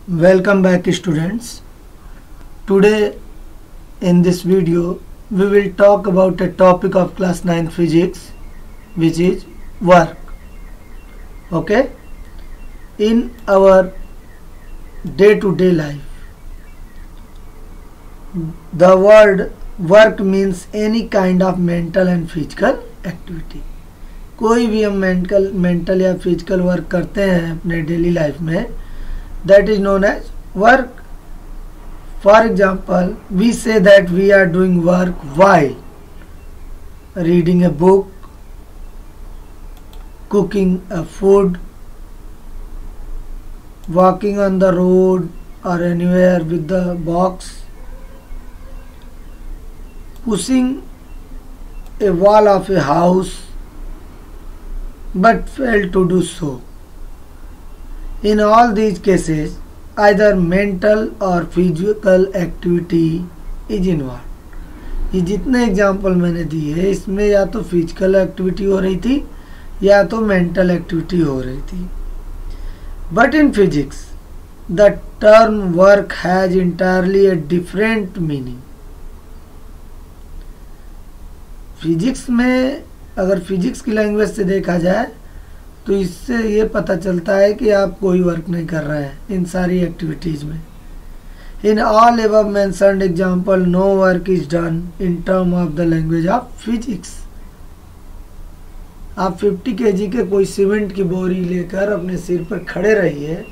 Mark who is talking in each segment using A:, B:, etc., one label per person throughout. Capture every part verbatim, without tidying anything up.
A: Welcome back students. Today in this video we will talk about a topic of class nine physics which is work. Okay, in our day to day life the word work means any kind of mental and physical activity. कोई भी हम mental mental या physical work करते हैं अपने daily life में, that is known as work. For example, we say that we are doing work while reading a book, cooking a food, walking on the road or anywhere with the box, pushing a wall of a house but failed to do so. In all these cases, either mental or physical activity is involved. ये जितने example मैंने दिए है इसमें या तो physical activity हो रही थी या तो मेंटल एक्टिविटी हो रही थी. But in physics the term work has entirely a different meaning. Physics में अगर फिजिक्स की लैंग्वेज से देखा जाए तो इससे ये पता चलता है कि आप कोई वर्क नहीं कर रहे हैं इन सारी एक्टिविटीज़ में. In all above mentioned example no work is done in term of the language of physics. आप फिफ्टी केजी के कोई सीमेंट की बोरी लेकर अपने सिर पर खड़े रहिए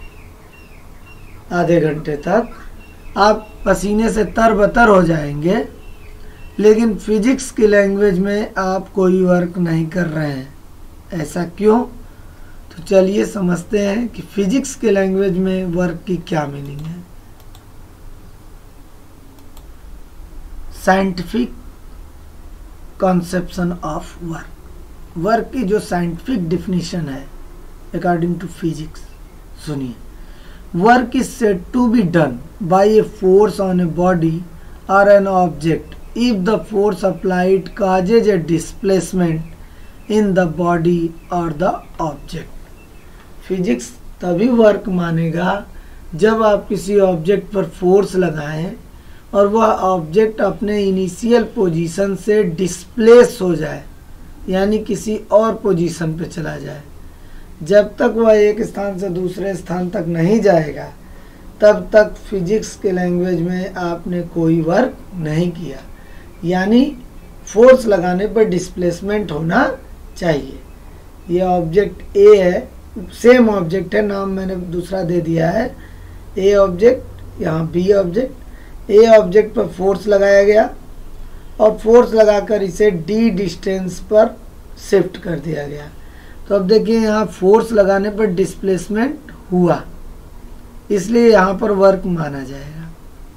A: आधे घंटे तक, आप पसीने से तरबतर हो जाएंगे, लेकिन फिजिक्स की लैंग्वेज में आप कोई वर्क नहीं कर रहे हैं. ऐसा क्यों? तो चलिए समझते हैं कि फिजिक्स के लैंग्वेज में वर्क की क्या मीनिंग है. Scientific conception of work. Work की जो साइंटिफिक डिफिनीशन है अकॉर्डिंग टू फिजिक्स, सुनिए. Work is said to be done by a force on a body और an object if the force applied causes a displacement in the body or the object. Physics तभी work मानेगा जब आप किसी object पर force लगाएं और वह ऑब्जेक्ट अपने इनिशियल पोजीशन से डिस्प्लेस हो जाए, यानी किसी और पोजीशन पे चला जाए. जब तक वह एक स्थान से दूसरे स्थान तक नहीं जाएगा तब तक फिजिक्स के लैंग्वेज में आपने कोई वर्क नहीं किया. यानी फोर्स लगाने पर डिस्प्लेसमेंट होना चाहिए. ये ऑब्जेक्ट ए है, सेम ऑब्जेक्ट है, नाम मैंने दूसरा दे दिया है. ए ऑब्जेक्ट, यहाँ बी ऑब्जेक्ट. ए ऑब्जेक्ट पर फोर्स लगाया गया और फोर्स लगाकर इसे डी डिस्टेंस पर शिफ्ट कर दिया गया. तो अब देखिए यहाँ फोर्स लगाने पर डिस्प्लेसमेंट हुआ, इसलिए यहाँ पर वर्क माना जाएगा.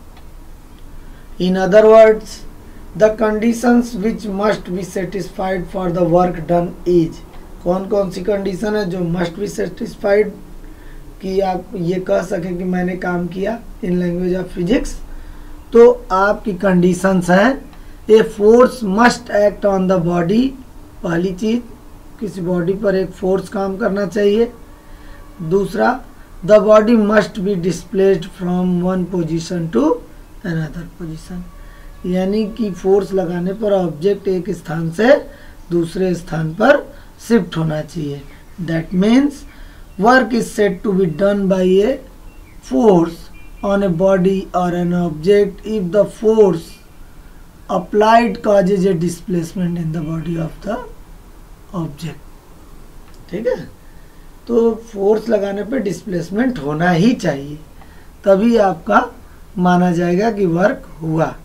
A: In other words the conditions which must be satisfied for the work done is. कौन कौन सी कंडीशन है जो मस्ट बी सेटिस्फाइड कि आप ये कह सकें कि मैंने काम किया इन लैंग्वेज ऑफ फिजिक्स. तो आपकी कंडीशंस हैं, a force must act on the body. पहली चीज, किसी बॉडी पर एक फोर्स काम करना चाहिए. दूसरा, the body must be displaced from one position to another position, यानी कि फोर्स लगाने पर ऑब्जेक्ट एक स्थान से दूसरे स्थान पर शिफ्ट होना चाहिए. That means work is said to be done by a force on a body और an object if the force applied causes a displacement in the body of the object. ठीक है, तो फोर्स लगाने पर displacement होना ही चाहिए, तभी आपका माना जाएगा कि वर्क हुआ.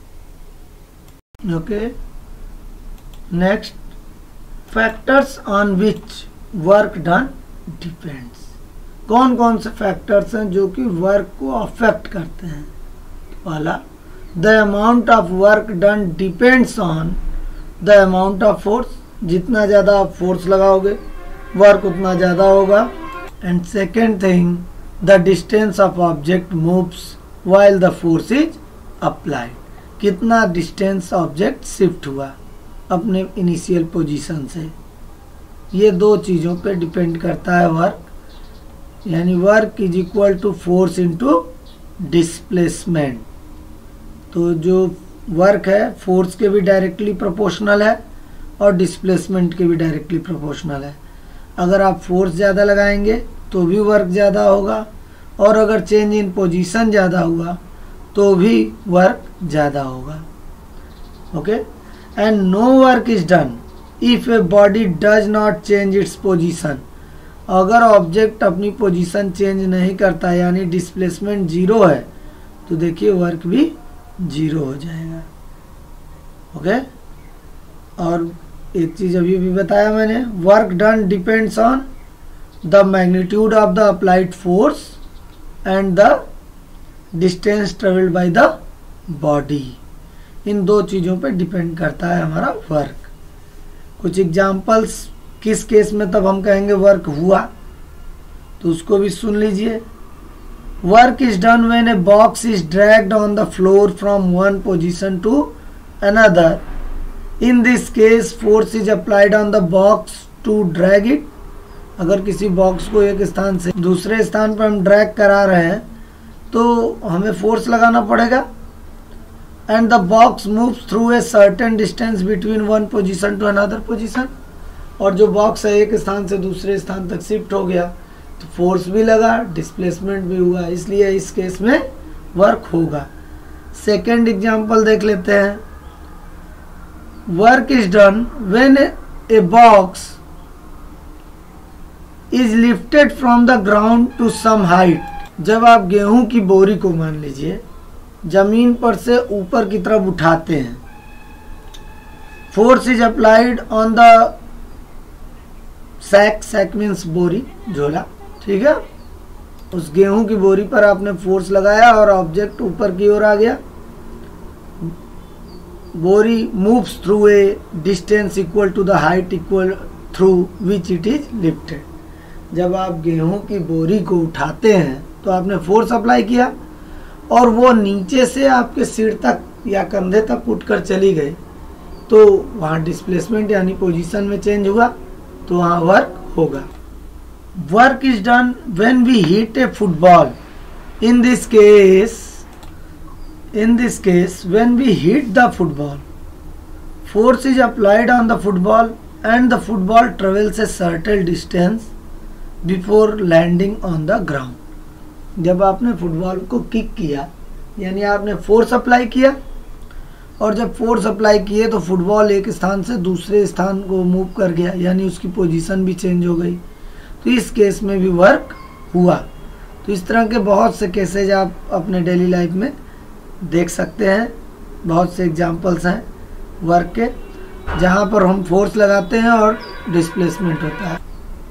A: Okay, next, factors on which work done depends. कौन कौन से फैक्टर्स हैं जो कि वर्क को अफेक्ट करते हैं. पहला, the amount of work done depends on the amount of force. जितना ज़्यादा आप फोर्स लगाओगे वर्क उतना ज़्यादा होगा. And second thing, the distance of object moves while the force is applied. कितना डिस्टेंस ऑब्जेक्ट शिफ्ट हुआ अपने इनिशियल पोजीशन से. ये दो चीज़ों पे डिपेंड करता है वर्क. यानी work is equal to force into displacement. तो जो वर्क है फोर्स के भी डायरेक्टली प्रोपोर्शनल है और डिस्प्लेसमेंट के भी डायरेक्टली प्रोपोर्शनल है। अगर आप फोर्स ज़्यादा लगाएंगे तो भी वर्क ज़्यादा होगा, और अगर चेंज इन पोजीशन ज़्यादा हुआ तो भी वर्क ज़्यादा होगा। Okay, and no work is done if a body does not change its position. अगर ऑब्जेक्ट अपनी पोजीशन चेंज नहीं करता यानी डिस्प्लेसमेंट जीरो है तो देखिए वर्क भी जीरो हो जाएगा। ओके, और एक चीज अभी भी बताया मैंने, work done depends on the magnitude of the applied force and the distance travelled by the body. इन दो चीज़ों पे डिपेंड करता है हमारा वर्क। कुछ एग्जांपल्स किस केस में तब हम कहेंगे वर्क हुआ, तो उसको भी सुन लीजिए। Work is done when a box is dragged on the floor from one position to another. In this case force is applied on the box to drag it. अगर किसी बॉक्स को एक स्थान से दूसरे स्थान पर हम ड्रैग करा रहे हैं तो हमें फोर्स लगाना पड़ेगा। And the box moves through a certain distance between one position to another position. और जो बॉक्स है एक स्थान से दूसरे स्थान तक शिफ्ट हो गया तो फोर्स भी लगा, डिस्प्लेसमेंट भी हुआ, इसलिए इस केस में वर्क होगा। सेकेंड एग्जांपल देख लेते हैं। Work is done when a box is lifted from the ground to some height. जब आप गेहूं की बोरी को मान लीजिए जमीन पर से ऊपर की तरफ उठाते हैं, force is applied on the sack, sack means बोरी, झोला, ठीक है। उस गेहूं की बोरी पर आपने फोर्स लगाया और ऑब्जेक्ट ऊपर की ओर आ गया। बोरी moves through a distance equal to the height equal through which it is lifted. जब आप गेहूं की बोरी को उठाते हैं तो आपने फोर्स अप्लाई किया और वो नीचे से आपके सिर तक या कंधे तक उठकर चली गई, तो वहाँ डिस्प्लेसमेंट यानी पोजीशन में चेंज हुआ, तो वहाँ वर्क होगा। Work is done when we hit a football. In this case in this case when we hit the football, force is applied on the football and the football travels a certain distance before landing on the ground. जब आपने football को kick किया यानी आपने force apply किया, और जब force apply किए तो फुटबॉल एक स्थान से दूसरे स्थान को मूव कर गया यानी उसकी पोजीशन भी चेंज हो गई, तो इस केस में भी वर्क हुआ। तो इस तरह के बहुत से केसेज आप अपने डेली लाइफ में देख सकते हैं। बहुत से एग्जांपल्स हैं वर्क के जहाँ पर हम फोर्स लगाते हैं और डिस्प्लेसमेंट होता है।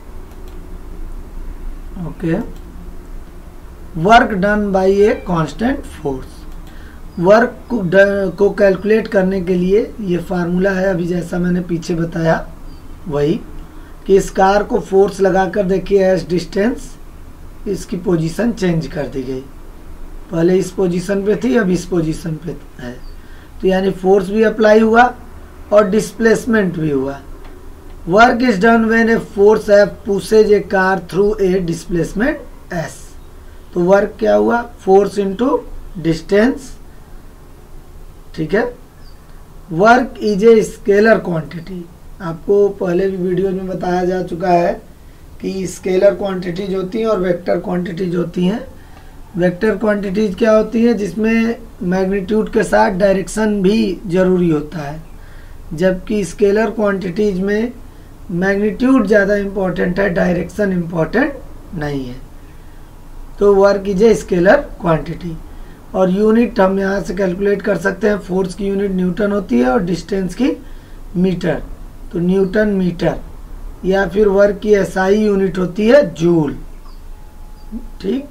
A: Okay, work done by a constant force. Work को को कैलकुलेट करने के लिए ये फार्मूला है, अभी जैसा मैंने पीछे बताया वही, कि इस कार को फोर्स लगाकर देखिए एस डिस्टेंस, इसकी पोजीशन चेंज कर दी गई। पहले इस पोजीशन पे थी, अब इस पोजीशन पे है, तो यानी फोर्स भी अप्लाई हुआ और डिस्प्लेसमेंट भी हुआ। Work is done when a force F pushes a car through a displacement S. तो वर्क क्या हुआ, फोर्स इनटू डिस्टेंस, ठीक है। Work is a scalar quantity. आपको पहले भी वीडियो में बताया जा चुका है कि स्केलर क्वांटिटीज होती हैं और वेक्टर क्वांटिटीज होती हैं। वेक्टर क्वांटिटीज क्या होती है, जिसमें मैग्नीट्यूड के साथ डायरेक्शन भी जरूरी होता है, जबकि स्केलर क्वांटिटीज में मैग्नीट्यूड ज़्यादा इम्पोर्टेंट है, डायरेक्शन इम्पोर्टेंट नहीं है। तो work is a scalar quantity. और यूनिट हम यहाँ से कैलकुलेट कर सकते हैं। फोर्स की यूनिट न्यूटन होती है और डिस्टेंस की मीटर, तो न्यूटन मीटर, या फिर वर्क की एसआई यूनिट होती है जूल, ठीक।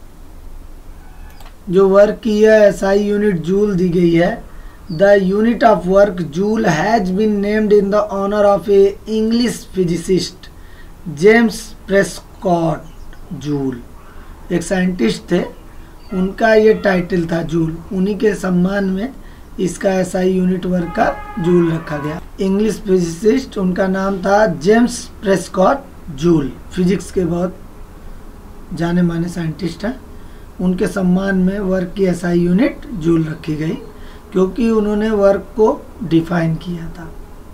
A: जो वर्क की है एसआई यूनिट जूल दी गई है। The unit of work joule has been named in the honour of a English physicist James Prescott Joule. एक साइंटिस्ट थे, उनका ये टाइटल था जूल, उन्हीं के सम्मान में इसका एसआई यूनिट वर्क का जूल रखा गया। इंग्लिश फिजिसिस्ट, उनका नाम था जेम्स प्रेस्कॉट जूल। फिजिक्स के बहुत जाने माने साइंटिस्ट हैं, उनके सम्मान में वर्क की एसआई यूनिट जूल रखी गई, क्योंकि उन्होंने वर्क को डिफाइन किया था।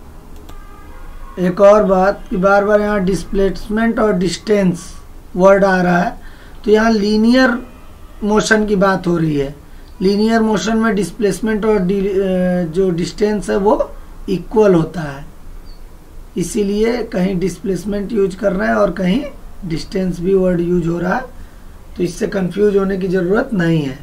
A: एक और बात कि बार बार यहाँ डिस्प्लेसमेंट और डिस्टेंस वर्ड आ रहा है, तो यहाँ लीनियर मोशन की बात हो रही है। लीनियर मोशन में डिस्प्लेसमेंट और जो डिस्टेंस है वो इक्वल होता है, इसीलिए कहीं डिस्प्लेसमेंट यूज कर रहे हैं और कहीं डिस्टेंस भी वर्ड यूज हो रहा है, तो इससे कंफ्यूज होने की ज़रूरत नहीं है।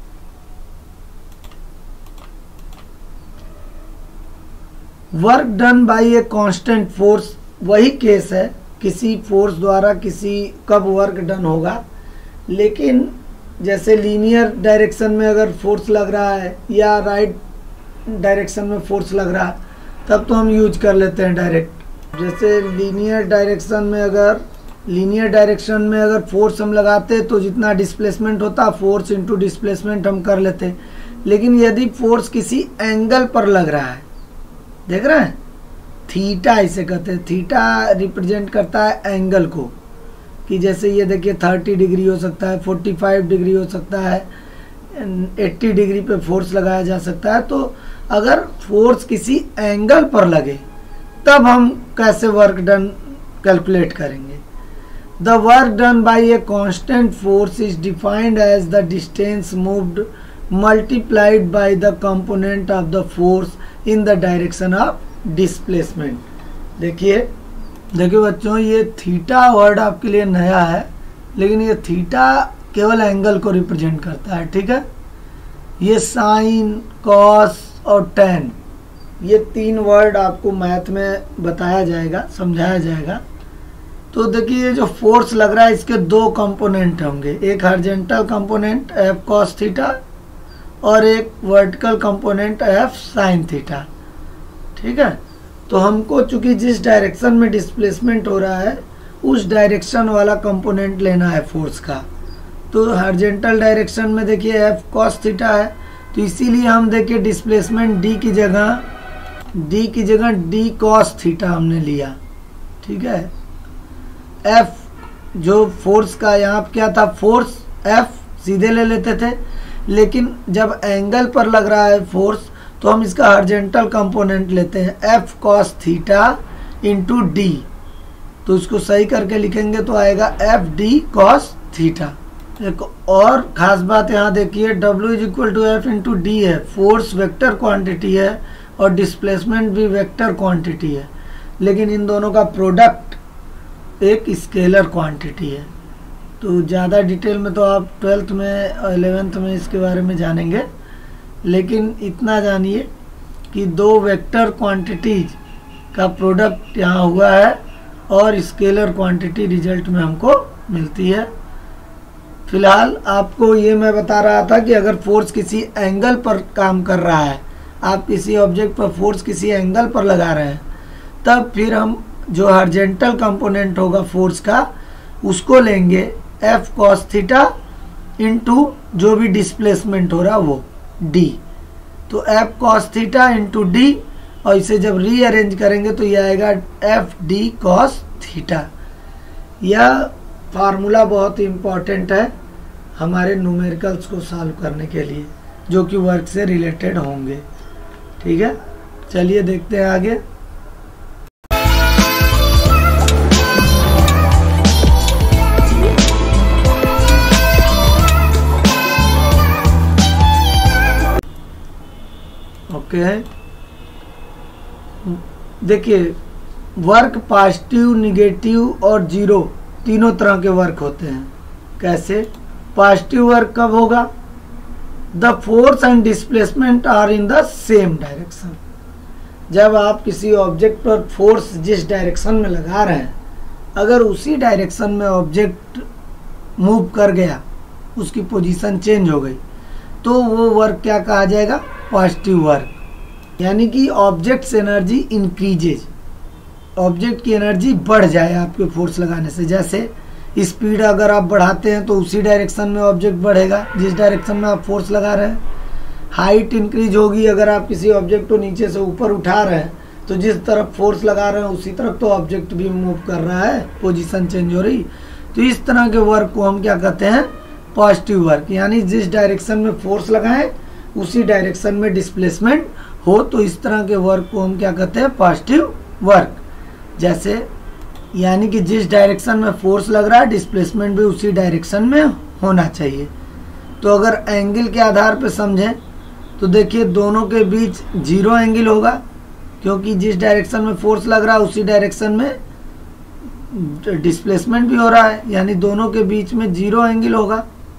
A: Work done by a constant force वही केस है, किसी फोर्स द्वारा किसी कब वर्क डन होगा, लेकिन जैसे लीनियर डायरेक्शन में अगर फोर्स लग रहा है या राइट डायरेक्शन में फोर्स लग रहा है तब तो हम यूज कर लेते हैं डायरेक्ट। जैसे लीनियर डायरेक्शन में अगर लीनियर डायरेक्शन में अगर फोर्स हम लगाते तो जितना डिस्प्लेसमेंट होता फोर्स इनटू डिस्प्लेसमेंट हम कर लेते, लेकिन यदि फोर्स किसी एंगल पर लग रहा है, देख रहे हैं, थीटा इसे कहते हैं, थीटा रिप्रेजेंट करता है एंगल को, कि जैसे ये देखिए थर्टी डिग्री हो सकता है, फोर्टी फाइव डिग्री हो सकता है, एट्टी डिग्री पे फोर्स लगाया जा सकता है। तो अगर फोर्स किसी एंगल पर लगे तब हम कैसे वर्क डन कैलकुलेट करेंगे। The work done by a constant force is defined as the distance moved multiplied by the component of the force in the direction of displacement. देखिए देखिए बच्चों, ये थीटा वर्ड आपके लिए नया है, लेकिन ये थीटा केवल एंगल को रिप्रेजेंट करता है, ठीक है। ये साइन, कॉस और टेन, ये तीन वर्ड आपको मैथ में बताया जाएगा, समझाया जाएगा। तो देखिए ये जो फोर्स लग रहा है इसके दो कंपोनेंट होंगे, एक horizontal component F cos theta और एक vertical component F sine theta, ठीक है। तो हमको चूंकि जिस डायरेक्शन में डिस्प्लेसमेंट हो रहा है उस डायरेक्शन वाला कंपोनेंट लेना है फोर्स का। तो हॉरिजॉन्टल डायरेक्शन में देखिए एफ कॉस थीटा है, तो इसीलिए हम देखिए डिस्प्लेसमेंट डी की जगह डी की जगह डी कॉस थीटा हमने लिया, ठीक है। एफ जो फोर्स का यहाँ क्या था, फोर्स एफ सीधे ले लेते थे, लेकिन जब एंगल पर लग रहा है फोर्स तो हम इसका हॉरिजॉन्टल कंपोनेंट लेते हैं F cos theta into D. तो इसको सही करके लिखेंगे तो आएगा एफ डी कॉस थीटा। एक और खास बात यहाँ देखिए, W is equal to F into D है, फोर्स वेक्टर क्वांटिटी है और डिस्प्लेसमेंट भी वेक्टर क्वांटिटी है, लेकिन इन दोनों का प्रोडक्ट एक स्केलर क्वांटिटी है। तो ज़्यादा डिटेल में तो आप ट्वेल्थ में और एलेवेंथ में इसके बारे में जानेंगे, लेकिन इतना जानिए कि दो वेक्टर क्वांटिटीज का प्रोडक्ट यहाँ हुआ है और स्केलर क्वांटिटी रिजल्ट में हमको मिलती है। फिलहाल आपको ये मैं बता रहा था कि अगर फोर्स किसी एंगल पर काम कर रहा है, आप किसी ऑब्जेक्ट पर फोर्स किसी एंगल पर लगा रहे हैं, तब फिर हम जो हॉरिजॉन्टल कंपोनेंट होगा फोर्स का उसको लेंगे एफ कॉस थीटा इंटू जो भी डिस्प्लेसमेंट हो रहा वो डी। तो F cos theta into D, और इसे जब रीअरेंज करेंगे तो ये आएगा एफ डी कॉस थीटा। यह फार्मूला बहुत इम्पॉर्टेंट है हमारे न्यूमेरिकल्स को सॉल्व करने के लिए, जो कि वर्क से रिलेटेड होंगे, ठीक है। चलिए देखते हैं आगे। Okay okay. देखिए वर्क पॉजिटिव, निगेटिव और जीरो तीनों तरह के वर्क होते हैं। कैसे? पॉजिटिव वर्क कब होगा? The force and displacement are in the same direction. जब आप किसी ऑब्जेक्ट पर फोर्स जिस डायरेक्शन में लगा रहे हैं, अगर उसी डायरेक्शन में ऑब्जेक्ट मूव कर गया, उसकी पोजीशन चेंज हो गई, तो वो वर्क क्या कहा जाएगा? Positive work. यानी कि ऑब्जेक्ट्स एनर्जी इंक्रीजेज, ऑब्जेक्ट की एनर्जी बढ़ जाए आपके फोर्स लगाने से। जैसे स्पीड अगर आप बढ़ाते हैं तो उसी डायरेक्शन में ऑब्जेक्ट बढ़ेगा जिस डायरेक्शन में आप फोर्स लगा रहे हैं। हाइट इंक्रीज होगी, अगर आप किसी ऑब्जेक्ट को नीचे से ऊपर उठा रहे हैं तो जिस तरफ फोर्स लगा रहे हैं उसी तरफ तो ऑब्जेक्ट भी मूव कर रहा है, पोजीशन चेंज हो रही। तो इस तरह के वर्क को हम क्या कहते हैं, पॉजिटिव वर्क। यानी जिस डायरेक्शन में फोर्स लगाएं उसी डायरेक्शन में डिस्प्लेसमेंट हो, तो इस तरह के वर्क को हम क्या कहते हैं, पॉजिटिव वर्क। जैसे यानी कि जिस डायरेक्शन में फोर्स लग रहा है डिस्प्लेसमेंट भी उसी डायरेक्शन में होना चाहिए। तो अगर एंगल के आधार पर समझें तो देखिए दोनों के बीच जीरो एंगल होगा, क्योंकि जिस डायरेक्शन में फोर्स लग रहा है उसी डायरेक्शन में डिस्प्लेसमेंट भी हो रहा है, यानी दोनों के बीच में जीरो एंगल होगा।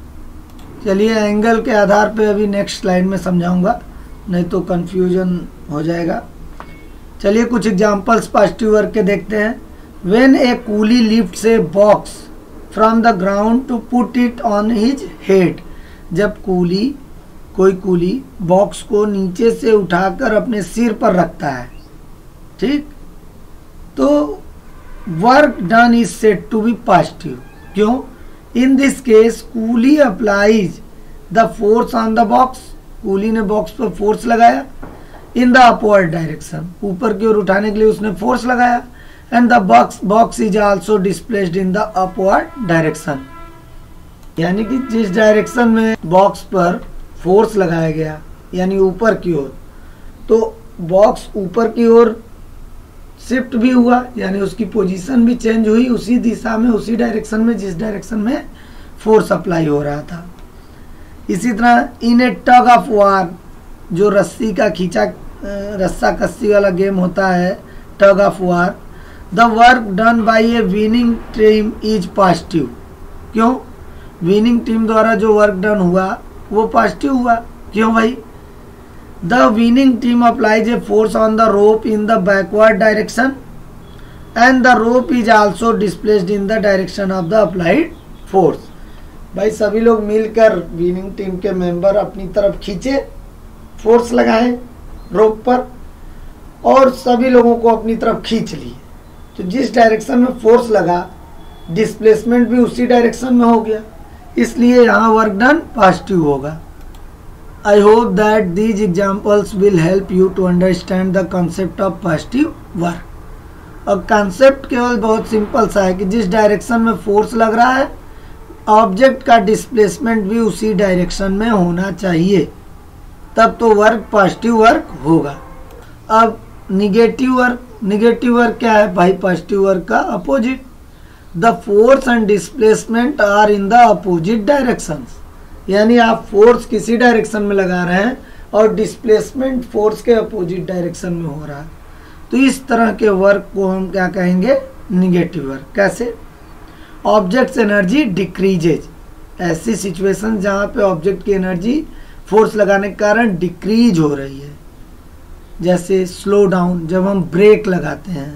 A: चलिए एंगल के आधार पे अभी नेक्स्ट स्लाइड में समझाऊंगा, नहीं तो कंफ्यूजन हो जाएगा। चलिए कुछ एग्जांपल्स पॉजिटिव वर्क के देखते हैं। When a coolie lifts a box from the ground to put it on his head, जब कूली कोई कूली बॉक्स को नीचे से उठाकर अपने सिर पर रखता है, ठीक, तो work done is said to be positive. क्यों? In this case coolie applies the force on the box, कूली ने बॉक्स पर फोर्स लगाया इन द अपवर्ड डायरेक्शन, ऊपर की ओर उठाने के लिए उसने फोर्स लगाया, and the box box is also displaced in the upward direction. यानी कि जिस डायरेक्शन में बॉक्स पर फोर्स लगाया गया यानी ऊपर की ओर, तो बॉक्स ऊपर की ओर शिफ्ट भी हुआ, यानी उसकी पोजीशन भी चेंज हुई उसी दिशा में, उसी डायरेक्शन में जिस डायरेक्शन में फोर्स अप्लाई हो रहा था। इसी तरह इन ए टग ऑफ वार, जो रस्सी का खींचा रस्सा कस्सी वाला गेम होता है, tug of war, the work done by a winning team is positive. क्यों? विनिंग टीम द्वारा जो वर्क डन हुआ वो पॉजिटिव हुआ। क्यों भाई? The winning team applies a force on the rope in the backward direction and the rope is also displaced in the direction of the applied force. भाई सभी लोग मिलकर विनिंग टीम के मेंबर अपनी तरफ खींचे, फोर्स लगाए रोप पर और सभी लोगों को अपनी तरफ खींच लिए, तो जिस डायरेक्शन में फोर्स लगा डिस्प्लेसमेंट भी उसी डायरेक्शन में हो गया, इसलिए यहाँ वर्क डन पॉजिटिव होगा। I hope that these examples will help you to understand the concept of positive work. और कंसेप्ट केवल बहुत सिंपल सा है कि जिस डायरेक्शन में फोर्स लग रहा है ऑब्जेक्ट का डिस्प्लेसमेंट भी उसी डायरेक्शन में होना चाहिए, तब तो वर्क पॉजिटिव वर्क होगा। अब निगेटिव वर्क, निगेटिव वर्क क्या है भाई? पॉजिटिव वर्क का opposite. The force and displacement are in the opposite directions, यानी आप फोर्स किसी डायरेक्शन में लगा रहे हैं और डिस्प्लेसमेंट फोर्स के अपोजिट डायरेक्शन में हो रहा है, तो इस तरह के वर्क को हम क्या कहेंगे? Negative work. कैसे? ऑब्जेक्ट्स एनर्जी डिक्रीजेज, ऐसी सिचुएशन जहाँ पे ऑब्जेक्ट की एनर्जी फोर्स लगाने के कारण डिक्रीज हो रही है, जैसे स्लो डाउन, जब हम ब्रेक लगाते हैं।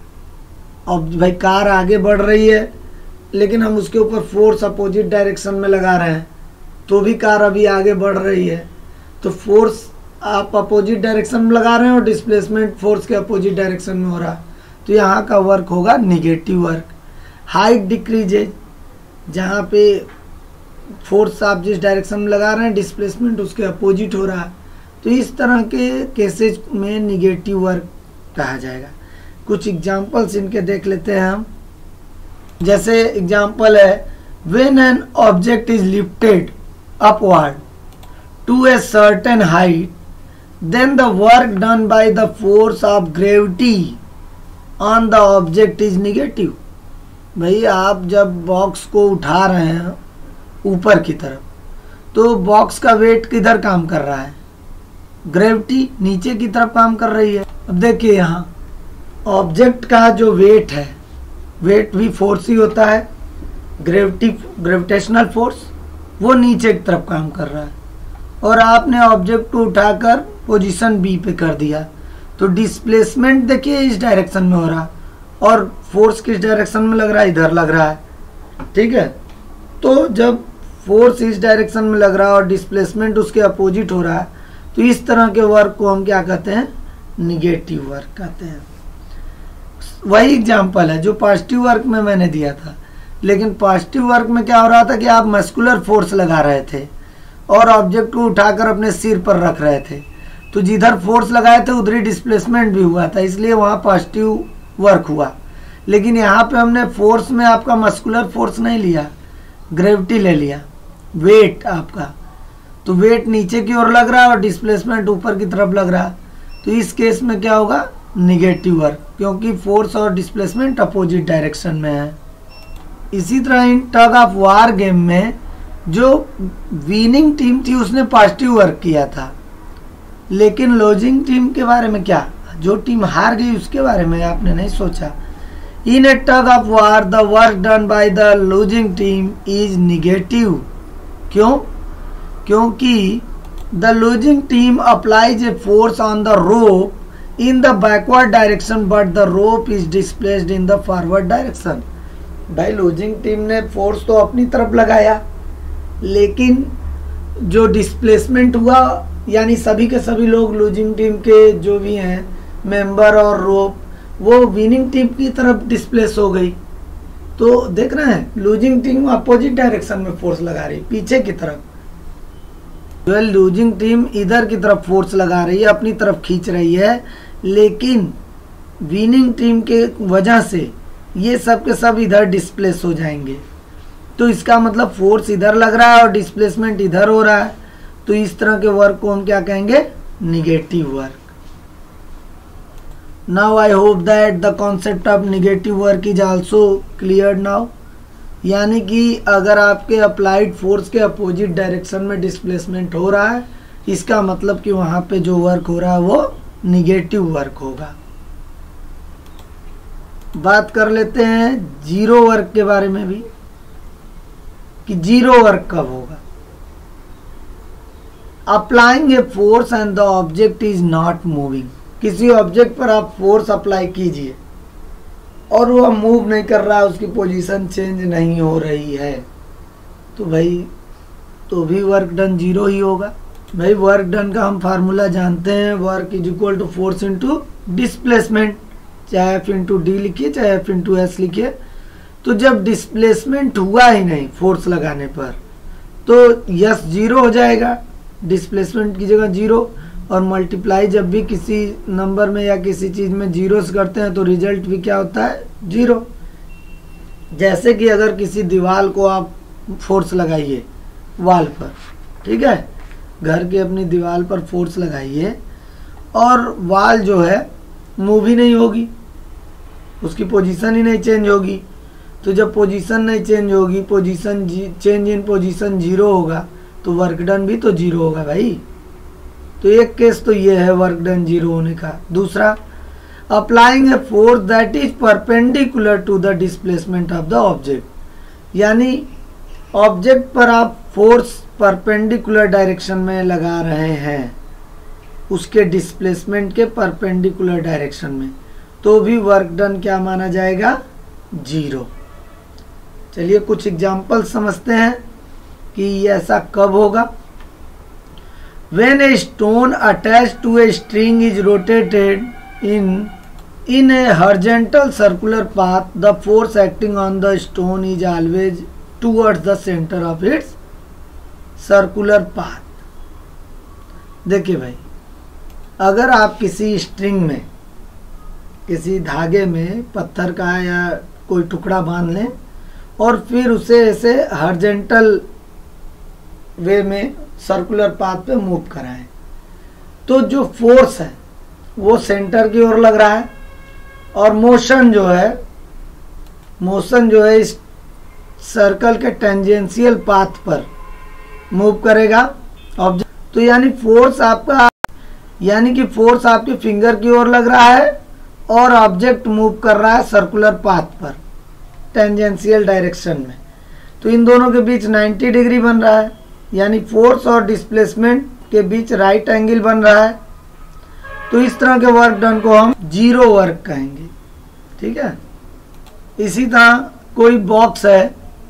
A: अब भाई कार आगे बढ़ रही है लेकिन हम उसके ऊपर फोर्स अपोजिट डायरेक्शन में लगा रहे हैं तो भी कार अभी आगे बढ़ रही है, तो फोर्स आप अपोजिट डायरेक्शन में लगा रहे हैं और डिस्प्लेसमेंट फोर्स के अपोजिट डायरेक्शन में हो रहा है, तो यहाँ का वर्क होगा निगेटिव वर्क। हाइट डिक्रीजेज, जहाँ पे फोर्स आप जिस डायरेक्शन में लगा रहे हैं डिस्प्लेसमेंट उसके अपोजिट हो रहा है, तो इस तरह के केसेज में निगेटिव वर्क कहा जाएगा। कुछ एग्जांपल्स इनके देख लेते हैं हम। जैसे एग्जांपल है, when an object is lifted upward to a certain height, then the work done by the force of gravity on the object is negative। भाई आप जब बॉक्स को उठा रहे हैं ऊपर की तरफ, तो बॉक्स का वेट किधर काम कर रहा है? ग्रेविटी नीचे की तरफ काम कर रही है। अब देखिए यहाँ ऑब्जेक्ट का जो वेट है, वेट भी फोर्स ही होता है, ग्रेविटी ग्रेविटेशनल फोर्स, वो नीचे की तरफ काम कर रहा है और आपने ऑब्जेक्ट को उठाकर पोजीशन बी पे कर दिया, तो डिस्प्लेसमेंट देखिए इस डायरेक्शन में हो रहा और फोर्स किस डायरेक्शन में लग रहा है? इधर लग रहा है, ठीक है। तो जब फोर्स इस डायरेक्शन में लग रहा है और डिस्प्लेसमेंट उसके अपोजिट हो रहा है, तो इस तरह के वर्क को हम क्या कहते हैं? निगेटिव वर्क कहते हैं। वही एग्जाम्पल है जो पॉजिटिव वर्क में मैंने दिया था, लेकिन पॉजिटिव वर्क में क्या हो रहा था कि आप मस्कुलर फोर्स लगा रहे थे और ऑब्जेक्ट को उठाकर अपने सिर पर रख रहे थे, तो जिधर फोर्स लगाए थे उधर ही डिस्प्लेसमेंट भी हुआ था, इसलिए वहाँ पॉजिटिव वर्क हुआ। लेकिन यहाँ पे हमने फोर्स में आपका मस्कुलर फोर्स नहीं लिया, ग्रेविटी ले लिया, वेट आपका, तो वेट नीचे की ओर लग रहा है और डिस्प्लेसमेंट ऊपर की तरफ लग रहा है। तो इस केस में क्या होगा, निगेटिव वर्क, क्योंकि फोर्स और डिस्प्लेसमेंट अपोजिट डायरेक्शन में है। इसी तरह इन टग ऑफ वार गेम में जो विनिंग टीम थी उसने पॉजिटिव वर्क किया था, लेकिन लूजिंग टीम के बारे में क्या, जो टीम हार गई उसके बारे में आपने नहीं सोचा। In a tug of war the work done by the losing team is negative. क्यों? क्योंकि the losing team applies a force on the rope in the backward direction but the rope is displaced in the forward direction. भाई losing team ने force तो अपनी तरफ लगाया, लेकिन जो डिस्प्लेसमेंट हुआ, यानी सभी के सभी लोग लूजिंग टीम के जो भी हैं मेंबर और रोप, वो विनिंग टीम की तरफ डिस्प्लेस हो गई। तो देख रहे हैं लूजिंग टीम अपोजिट डायरेक्शन में फोर्स लगा रही, पीछे की तरफ। जो लूजिंग टीम इधर की तरफ फोर्स लगा रही है, अपनी तरफ खींच रही है, लेकिन विनिंग टीम के वजह से ये सब के सब इधर डिस्प्लेस हो जाएंगे। तो इसका मतलब फोर्स इधर लग रहा है और डिस्प्लेसमेंट इधर हो रहा है। तो इस तरह के वर्क को हम क्या कहेंगे, negative work. Now I hope that the concept of negative work is also clear now. यानी कि अगर आपके अप्लाइड फोर्स के अपोजिट डायरेक्शन में डिस्प्लेसमेंट हो रहा है, इसका मतलब कि वहाँ पे जो वर्क हो रहा है वो निगेटिव वर्क होगा। बात कर लेते हैं जीरो वर्क के बारे में भी, कि जीरो वर्क कब होगा। Applying a force and the object is not moving. किसी ऑब्जेक्ट पर आप फोर्स अप्लाई कीजिए और वो मूव नहीं कर रहा है, उसकी पोजीशन चेंज नहीं हो रही है, तो भाई तो भी वर्क डन जीरो ही होगा। भाई वर्क डन का हम फार्मूला जानते हैं, work is equal to force into displacement, चाहे एफ इंटू डी लिखिए चाहे एफ इंटू एस लिखिए। तो जब डिस्प्लेसमेंट हुआ ही नहीं फोर्स लगाने पर, तो यस जीरो हो जाएगा, डिस्प्लेसमेंट की जगह जीरो, और मल्टीप्लाई जब भी किसी नंबर में या किसी चीज़ में जीरो से करते हैं तो रिजल्ट भी क्या होता है, जीरो। जैसे कि अगर किसी दीवार को आप फोर्स लगाइए वाल पर, ठीक है, घर के अपनी दीवार पर फोर्स लगाइए और वाल जो है मूव ही नहीं होगी, उसकी पोजीशन ही नहीं चेंज होगी। तो जब पोजीशन नहीं चेंज होगी, position change in position zero होगा, तो वर्क डन भी तो जीरो होगा भाई। तो एक केस तो ये है वर्क डन जीरो होने का। दूसरा, applying a force that is perpendicular to the displacement of the object. यानी ऑब्जेक्ट पर आप फोर्स परपेंडिकुलर डायरेक्शन में लगा रहे हैं, उसके डिस्प्लेसमेंट के परपेंडिकुलर डायरेक्शन में, तो भी वर्क डन क्या माना जाएगा, जीरो। चलिए कुछ एग्जाम्पल समझते हैं कि ये ऐसा कब होगा। When a stone attached to a string is rotated in in a horizontal circular path, the force acting on the stone is always towards the center of its circular path. देखिए भाई, अगर आप किसी स्ट्रिंग में, किसी धागे में पत्थर का या कोई टुकड़ा बांध लें और फिर उसे ऐसे हॉरिजॉन्टल वे में सर्कुलर पाथ पे मूव कराएं, तो जो फोर्स है वो सेंटर की ओर लग रहा है और मोशन जो है मोशन जो है इस सर्कल के टेंजेंशियल पाथ पर मूव करेगा ऑब्जेक्ट। तो यानी फोर्स आपका यानी कि फोर्स आपके फिंगर की ओर लग रहा है और ऑब्जेक्ट मूव कर रहा है सर्कुलर पाथ पर टेंजेंशियल डायरेक्शन में। तो इन दोनों के बीच नाइंटी डिग्री बन रहा है, यानी फोर्स और डिस्प्लेसमेंट के बीच राइट एंगल बन रहा है। तो इस तरह के वर्क डन को हम जीरो वर्क कहेंगे, ठीक है। इसी तरह कोई बॉक्स है,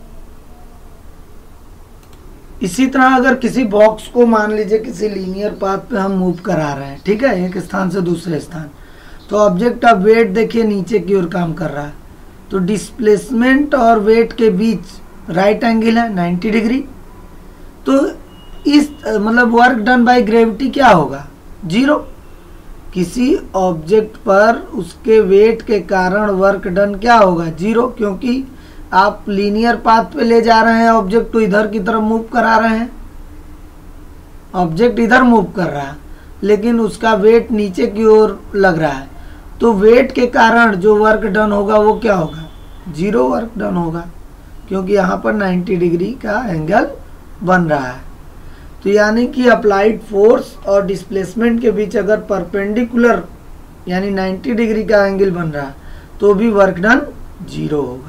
A: इसी तरह अगर किसी बॉक्स को मान लीजिए किसी लीनियर पाथ पे हम मूव करा रहे हैं, ठीक है, एक स्थान से दूसरे स्थान, तो ऑब्जेक्ट ऑफ वेट देखिए नीचे की ओर काम कर रहा है, तो डिस्प्लेसमेंट और वेट के बीच राइट एंगल है नाइंटी डिग्री। तो इस मतलब वर्क डन बाय ग्रेविटी क्या होगा, जीरो, किसी ऑब्जेक्ट पर उसके वेट के कारण वर्क डन क्या होगा, जीरो, क्योंकि आप लीनियर पाथ पे ले जा रहे हैं ऑब्जेक्ट को, इधर की तरफ मूव करा रहे हैं, ऑब्जेक्ट इधर मूव कर रहा है लेकिन उसका वेट नीचे की ओर लग रहा है, तो वेट के कारण जो वर्क डन होगा वो क्या होगा, जीरो वर्क डन होगा, क्योंकि यहाँ पर नाइन्टी डिग्री का एंगल बन रहा है। तो यानी कि अप्लाइड फोर्स और डिस्प्लेसमेंट के बीच अगर परपेंडिकुलर यानी नाइन्टी डिग्री का एंगल बन रहा है तो भी वर्क डन जीरो होगा।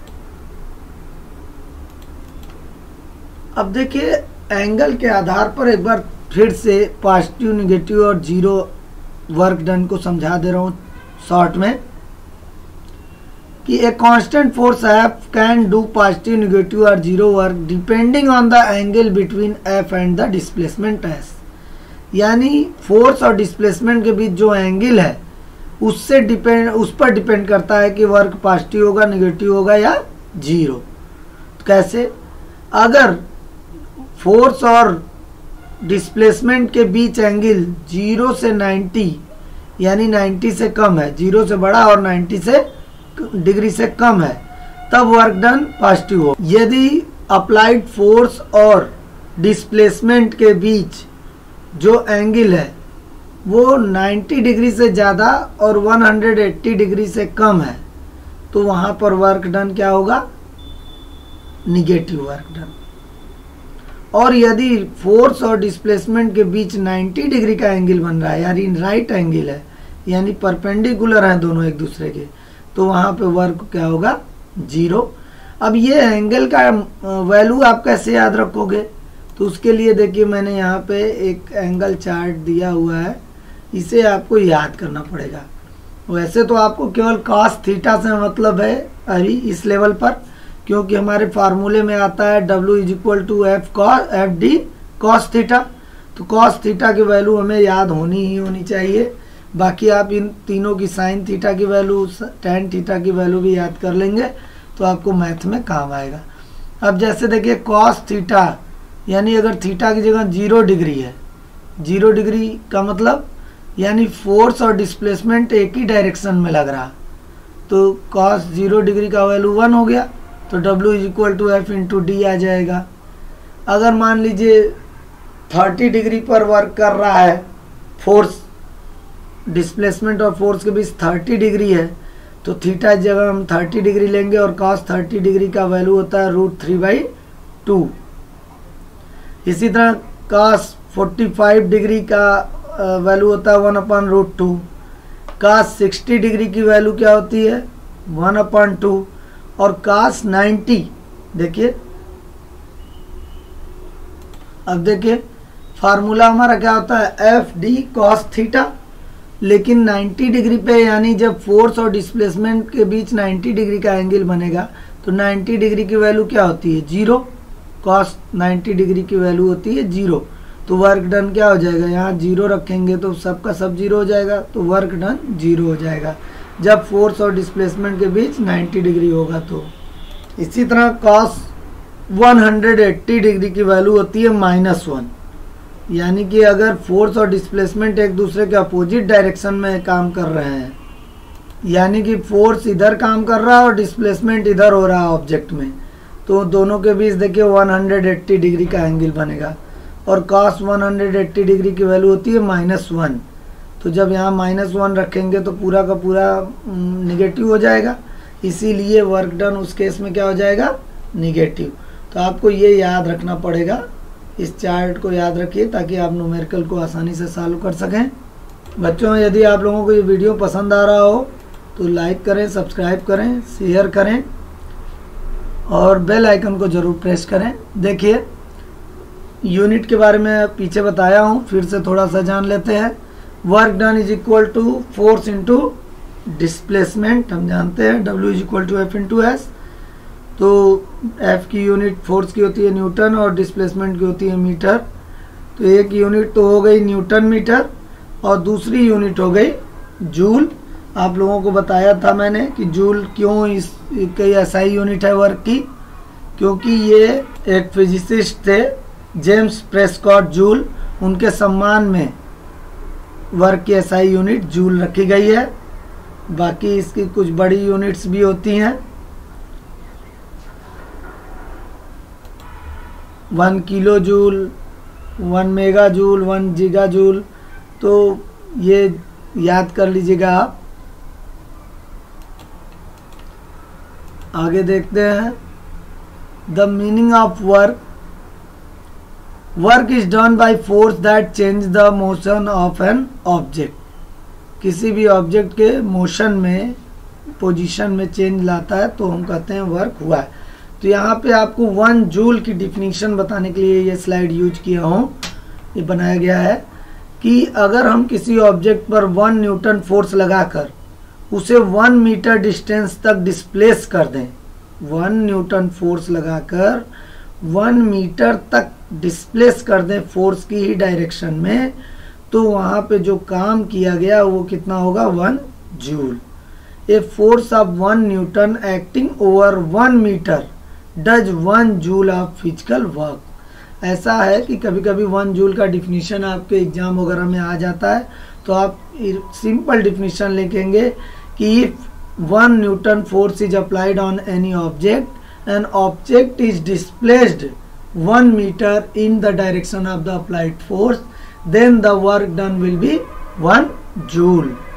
A: अब देखिए एंगल के आधार पर एक बार फिर से पॉजिटिव, नेगेटिव और जीरो वर्क डन को समझा दे रहा हूँ शॉर्ट में कि a constant force F can do positive, negative और zero work depending on the angle between F and the displacement S. यानी फोर्स और डिस्प्लेसमेंट के बीच जो एंगल है उससे डिपेंड उस पर डिपेंड करता है कि वर्क पॉजिटिव होगा, नेगेटिव होगा या जीरो। तो कैसे, अगर फोर्स और डिस्प्लेसमेंट के बीच एंगल जीरो से नाइन्टी यानी नाइन्टी से कम है, जीरो से बड़ा और नाइन्टी से डिग्री से कम है, तब वर्क डन पॉजिटिव हो। यदि अप्लाइड फोर्स और डिस्प्लेसमेंट के बीच जो एंगल है वो नाइन्टी डिग्री से ज़्यादा और वन हंड्रेड एट्टी डिग्री से कम है तो वहाँ पर वर्क डन क्या होगा, निगेटिव वर्क डन। और यदि फोर्स और डिस्प्लेसमेंट के बीच नाइन्टी डिग्री का एंगल बन रहा है यानी राइट एंगल है यानी परपेंडिकुलर हैं दोनों एक दूसरे के, तो वहाँ पे वर्क क्या होगा, जीरो। अब ये एंगल का वैल्यू आप कैसे याद रखोगे, तो उसके लिए देखिए मैंने यहाँ पे एक एंगल चार्ट दिया हुआ है, इसे आपको याद करना पड़ेगा। वैसे तो आपको केवल कॉस थीटा से मतलब है अभी इस लेवल पर, क्योंकि हमारे फार्मूले में आता है W is equal to F cos F D cos theta, तो कॉस थीटा की वैल्यू हमें याद होनी ही होनी चाहिए। बाकी आप इन तीनों की साइन थीटा की वैल्यू, टेन थीटा की वैल्यू भी याद कर लेंगे तो आपको मैथ में काम आएगा। अब जैसे देखिए कॉस थीटा यानी अगर थीटा की जगह जीरो डिग्री है, जीरो डिग्री का मतलब यानी फोर्स और डिस्प्लेसमेंट एक ही डायरेक्शन में लग रहा, तो कॉस जीरो डिग्री का वैल्यू वन हो गया, तो W is equal to F into D आ जाएगा। अगर मान लीजिए थर्टी डिग्री पर वर्क कर रहा है, फोर्स डिस्प्लेसमेंट और फोर्स के बीच थर्टी डिग्री है, तो थीटा की जगह हम थर्टी डिग्री लेंगे और कॉस थर्टी डिग्री का वैल्यू होता है रूट थ्री बाई टू। इसी तरह कॉस फोर्टी फाइव डिग्री का वैल्यू होता है one upon root two. Cos sixty degree की वैल्यू क्या होती है, वन अपॉन टू। और कॉस नाइन्टी, देखिए अब देखिए फार्मूला हमारा क्या होता है, एफ डी कॉस थीटा, लेकिन नाइन्टी डिग्री पे यानी जब फोर्स और डिस्प्लेसमेंट के बीच नाइन्टी डिग्री का एंगल बनेगा तो नाइन्टी डिग्री की वैल्यू क्या होती है, जीरो। कॉस नाइन्टी डिग्री की वैल्यू होती है जीरो, तो वर्क डन क्या हो जाएगा, यहाँ जीरो रखेंगे तो सबका सब जीरो हो जाएगा, तो वर्क डन जीरो हो जाएगा जब फोर्स और डिस्प्लेसमेंट के बीच नाइन्टी डिग्री होगा। तो इसी तरह cos one hundred eighty degree की वैल्यू होती है माइनस वन, यानी कि अगर फोर्स और डिस्प्लेसमेंट एक दूसरे के अपोजिट डायरेक्शन में काम कर रहे हैं, यानी कि फोर्स इधर काम कर रहा है और डिस्प्लेसमेंट इधर हो रहा है ऑब्जेक्ट में, तो दोनों के बीच देखिए वन हंड्रेड एट्टी डिग्री का एंगल बनेगा। और cos one hundred eighty degree की वैल्यू होती है माइनस वन, तो जब यहाँ माइनस वन रखेंगे तो पूरा का पूरा निगेटिव हो जाएगा, इसीलिए वर्क डन उस केस में क्या हो जाएगा, निगेटिव। तो आपको ये याद रखना पड़ेगा, इस चार्ट को याद रखिए ताकि आप न्यूमेरिकल को आसानी से सॉल्व कर सकें। बच्चों यदि आप लोगों को ये वीडियो पसंद आ रहा हो तो लाइक करें, सब्सक्राइब करें, शेयर करें और बेल आइकन को ज़रूर प्रेस करें। देखिए यूनिट के बारे में पीछे बताया हूँ, फिर से थोड़ा सा जान लेते हैं। Work done is equal to force into displacement, हम जानते हैं W is equal to F into S. तो F की यूनिट फोर्स की होती है न्यूटन और डिस्प्लेसमेंट की होती है मीटर। तो एक यूनिट तो हो गई न्यूटन मीटर और दूसरी यूनिट हो गई जूल। आप लोगों को बताया था मैंने कि जूल क्यों इस कई एसआई यूनिट है वर्क की, क्योंकि ये एक फिजिसिस्ट थे जेम्स प्रेस्कॉट जूल, उनके सम्मान में वर्क की एसआई यूनिट जूल रखी गई है। बाकी इसकी कुछ बड़ी यूनिट्स भी होती हैं। One kilo joule, one mega joule, one giga joule, तो ये याद कर लीजिएगा आप। आगे देखते हैं the meaning of work. Work is done by force that change the motion of an object. किसी भी ऑब्जेक्ट के मोशन में, पोजीशन में चेंज लाता है तो हम कहते हैं वर्क हुआ है। तो यहाँ पे आपको वन जूल की डिफिनीशन बताने के लिए ये स्लाइड यूज किया हूँ। ये बनाया गया है कि अगर हम किसी ऑब्जेक्ट पर वन न्यूटन फोर्स लगाकर उसे वन मीटर डिस्टेंस तक डिस्प्लेस कर दें, वन न्यूटन फोर्स लगाकर वन मीटर तक डिस्प्लेस कर दें फोर्स की ही डायरेक्शन में, तो वहाँ पे जो काम किया गया वो कितना होगा, one joule. A force of one newton acting over one metre does one joule of physical work. ऐसा है कि कभी कभी वन जूल का डिफिनीशन आपके एग्जाम वगैरह में आ जाता है, तो आप सिंपल डिफिनीशन लिखेंगे कि if one newton force is applied on any object and object is displaced one metre in the direction of the applied force, then the work done will be one joule।